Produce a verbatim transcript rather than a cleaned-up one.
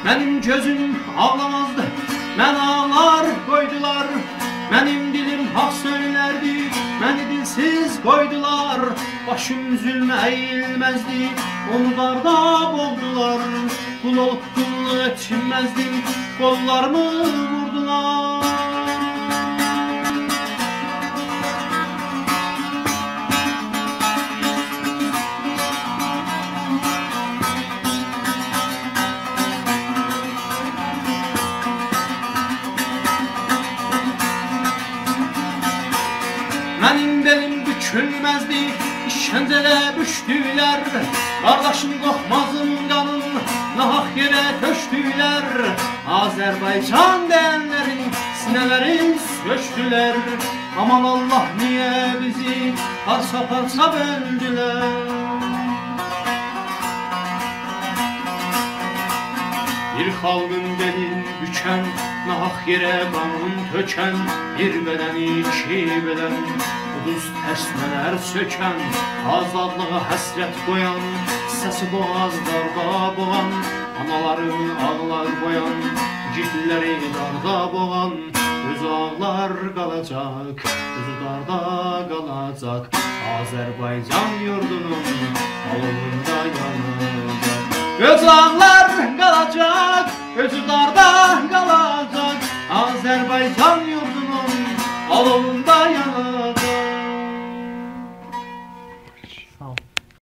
Benim gözüm ağlamazdı, ben ağlar koydular. Benim dilim hak söylerdi, beni dilsiz koydular. Başım üzülme eğilmezdi, onu darda boğdular. Kul olup kulluk etmezdim, kollarımı vurdular. Benim belim bükülmezdi, işkencele büştüler. Kardeşim Korkmaz'ın kanın nahak yere töştüler. Azerbaycan diyenlerin sinelerin söştüler. Aman Allah niye bizi parça parça böldüler. Bir halkın belin büken, nahak yere kanın töken. Bir beden iki beden, kuduz tersmeler söken. Azadlığa hasret koyan, sesi boğazlarda boğan. Anaları ağlar boyan, yiğitleri darda boğan. Özü ağlar kalacak, özü darda kalacak. Azerbaycan yurdunun alnında yanacak. Özü ağlar kalacak, özü darda kalacak. Azerbaycan yurdunun alnında